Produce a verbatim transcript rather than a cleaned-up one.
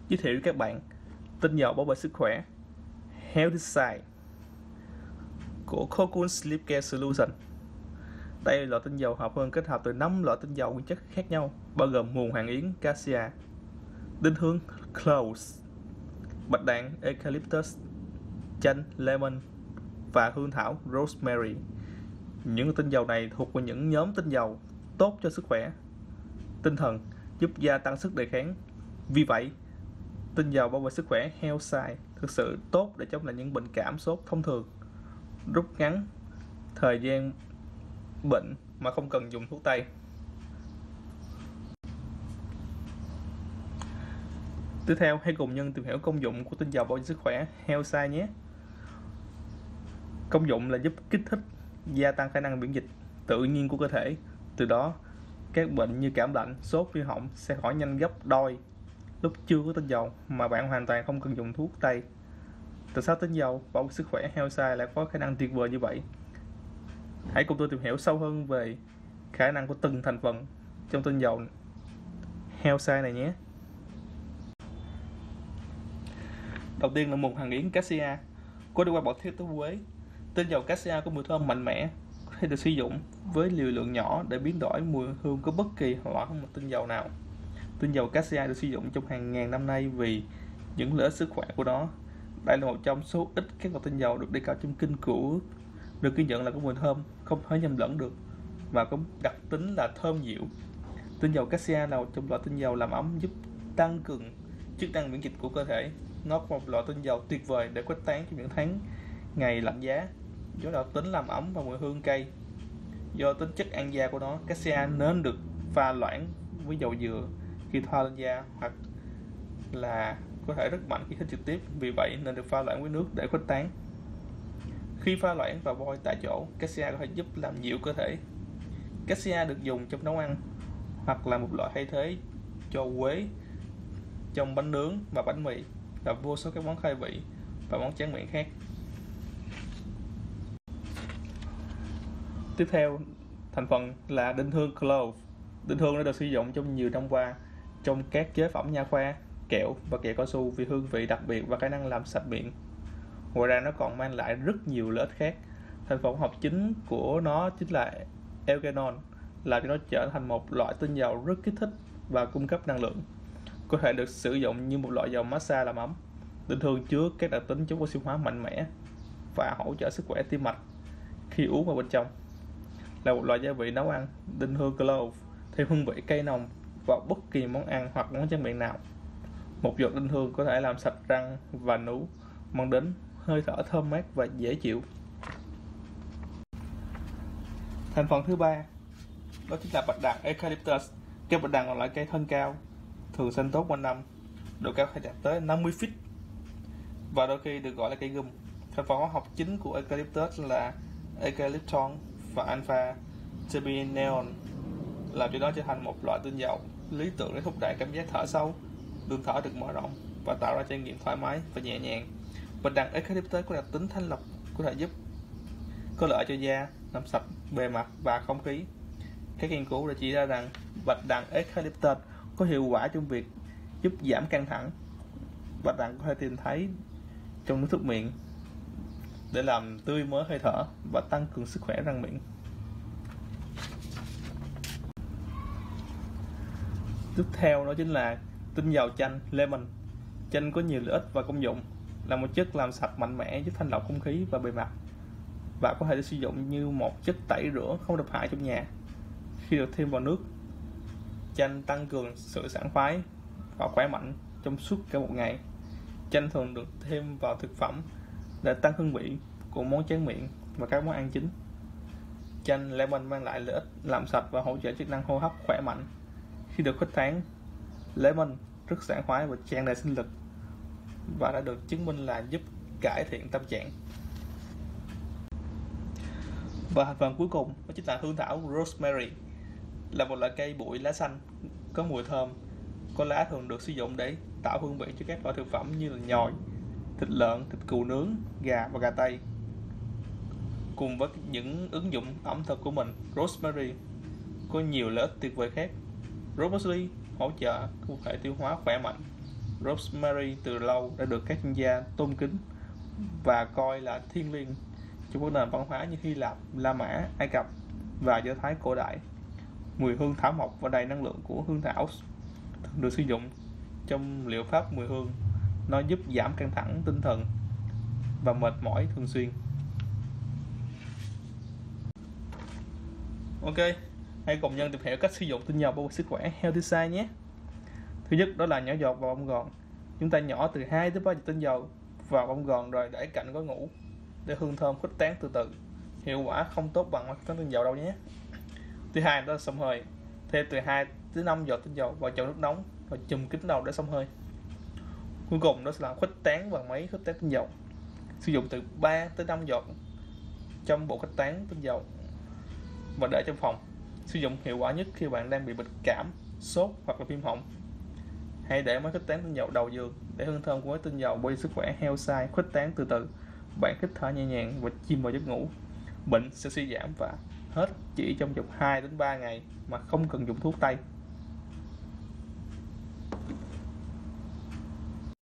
giới thiệu với các bạn tinh dầu bảo vệ sức khỏe Healthy Side của Cocoon Sleep Care Solution. Đây là loại tinh dầu hợp hơn kết hợp từ năm loại tinh dầu nguyên chất khác nhau, bao gồm nguồn hoàng yến cassia, đinh hương cloves, bạch đàn eucalyptus, chanh lemon và hương thảo rosemary. Những tinh dầu này thuộc vào những nhóm tinh dầu tốt cho sức khỏe tinh thần, giúp gia tăng sức đề kháng. Vì vậy, tinh dầu bảo vệ sức khỏe Health Side thực sự tốt để chống lại những bệnh cảm sốt thông thường, rút ngắn thời gian bệnh mà không cần dùng thuốc tây. Tiếp theo, hãy cùng nhân tìm hiểu công dụng của tinh dầu bảo vệ sức khỏe Health Side nhé. Công dụng là giúp kích thích, gia tăng khả năng miễn dịch tự nhiên của cơ thể. Từ đó, các bệnh như cảm lạnh, sốt, viêm họng sẽ khỏi nhanh gấp đôi lúc chưa có tinh dầu, mà bạn hoàn toàn không cần dùng thuốc tây. Tại sao tinh dầu bảo vệ sức khỏe Health Side lại có khả năng tuyệt vời như vậy? Hãy cùng tôi tìm hiểu sâu hơn về khả năng của từng thành phần trong tinh dầu Health Side này nhé. Đầu tiên là nguồn hoàng yến cassia, có liên quan bảo thiết tố quế. Tinh dầu cassia có mùi thơm mạnh mẽ, có thể được sử dụng với liều lượng nhỏ để biến đổi mùi hương của bất kỳ loại một tinh dầu nào. Tinh dầu cassia được sử dụng trong hàng ngàn năm nay vì những lợi ích sức khỏe của nó. Đây là một trong số ít các loại tinh dầu được đề cập trong kinh cựu, được ghi nhận là có mùi thơm không thể nhầm lẫn được và có đặc tính là thơm dịu. Tinh dầu cassia là một trong loại tinh dầu làm ấm, giúp tăng cường chức năng miễn dịch của cơ thể. Nó là một loại tinh dầu tuyệt vời để khuếch tán trong những tháng ngày lạnh giá, do đặc tính làm ấm và mùi hương cây. Do tính chất ăn da của nó, cassia nên được pha loãng với dầu dừa khi thoa lên da, hoặc là có thể rất mạnh khi hít trực tiếp. Vì vậy nên được pha loãng với nước để khuếch tán. Khi pha loãng và bôi tại chỗ, cassia có thể giúp làm dịu cơ thể. Cassia được dùng trong nấu ăn hoặc là một loại thay thế cho quế trong bánh nướng và bánh mì và vô số các món khai vị và món tráng miệng khác. Tiếp theo, thành phần là đinh hương clove. Đinh hương đã được sử dụng trong nhiều năm qua trong các chế phẩm nha khoa, kẹo và kẹo cao su vì hương vị đặc biệt và khả năng làm sạch miệng. Ngoài ra nó còn mang lại rất nhiều lợi ích khác. Thành phần hóa học chính của nó chính là eugenol, làm cho nó trở thành một loại tinh dầu rất kích thích và cung cấp năng lượng. Có thể được sử dụng như một loại dầu massage làm ấm. Đinh hương chứa các đặc tính chống oxy hóa mạnh mẽ và hỗ trợ sức khỏe tim mạch khi uống vào bên trong. Là một loại gia vị nấu ăn, đinh hương clove thêm hương vị cây nồng vào bất kỳ món ăn hoặc món tráng miệng nào. Một giọt đinh hương có thể làm sạch răng và nướu, mang đến hơi thở thơm mát và dễ chịu. Thành phần thứ ba đó chính là bạch đàn eucalyptus. Cây bạch đàn là loại cây thân cao, thường xanh tốt quanh năm, độ cao phải đạt tới năm mươi feet và đôi khi được gọi là cây gum. Thành phần hóa học chính của eucalyptus là eucalypton và alpha terpineol, làm cho nó trở thành một loại tinh dầu lý tưởng để thúc đẩy cảm giác thở sâu, đường thở được mở rộng và tạo ra trải nghiệm thoải mái và nhẹ nhàng. Bạch đàn eucalyptus có đặc tính thanh lọc, có thể giúp có lợi cho da, làm sạch bề mặt và không khí. Các nghiên cứu đã chỉ ra rằng bạch đàn eucalyptus có hiệu quả trong việc giúp giảm căng thẳng. Bạch đàn có thể tìm thấy trong nước thuốc miệng để làm tươi mới hơi thở và tăng cường sức khỏe răng miệng. Tiếp theo đó chính là tinh dầu chanh lemon. Chanh có nhiều lợi ích và công dụng, là một chất làm sạch mạnh mẽ, giúp thanh lọc không khí và bề mặt, và có thể được sử dụng như một chất tẩy rửa không độc hại trong nhà. Khi được thêm vào nước, chanh tăng cường sự sảng khoái và khỏe mạnh trong suốt cả một ngày. Chanh thường được thêm vào thực phẩm để tăng hương vị của món tráng miệng và các món ăn chính. Chanh lemon mang lại lợi ích làm sạch và hỗ trợ chức năng hô hấp khỏe mạnh. Khi được khuếch tán, lemon rất sảng khoái và tràn đầy sinh lực, và đã được chứng minh là giúp cải thiện tâm trạng. Và thành phần cuối cùng đó chính là hương thảo rosemary, là một loại cây bụi lá xanh có mùi thơm. Có lá thường được sử dụng để tạo hương vị cho các loại thực phẩm như là nhồi, thịt lợn, thịt cừu nướng, gà và gà tây. Cùng với những ứng dụng ẩm thực của mình, rosemary có nhiều lợi ích tuyệt vời khác. Rosemary hỗ trợ cơ thể tiêu hóa khỏe mạnh, rosemary từ lâu đã được các chuyên gia tôn kính và coi là thiêng liêng trong các nền văn hóa như Hy Lạp, La Mã, Ai Cập và Do Thái cổ đại. Mùi hương thảo mộc và đầy năng lượng của hương thảo thường được sử dụng trong liệu pháp mùi hương. Nó giúp giảm căng thẳng tinh thần và mệt mỏi thường xuyên. Ok, hãy cùng nhau tìm hiểu cách sử dụng tinh dầu bảo vệ sức khỏe Healthy Side nhé. Thứ nhất đó là nhỏ giọt vào bông gòn. Chúng ta nhỏ từ hai tới ba giọt tinh dầu vào bông gòn rồi để cạnh gối ngủ để hương thơm khuếch tán từ từ. Hiệu quả không tốt bằng khuếch tán tinh dầu đâu nhé. Thứ hai đó là xông hơi. Thêm từ hai tới năm giọt tinh dầu vào chậu nước nóng rồi chùm kín đầu để xông hơi. Cuối cùng đó là khuếch tán bằng máy khuếch tán tinh dầu. Sử dụng từ ba tới năm giọt trong bộ khuếch tán tinh dầu và để trong phòng. Sử dụng hiệu quả nhất khi bạn đang bị bệnh cảm, sốt hoặc là viêm họng. Hãy để máy khuếch tán tinh dầu đầu giường để hương thơm của máy tinh dầu bảo vệ sức khỏe Healthy Side khuếch tán từ từ. Bạn hít thở nhẹ nhàng và chìm vào giấc ngủ. Bệnh sẽ suy giảm và hết chỉ trong vòng hai đến ba ngày mà không cần dùng thuốc tây.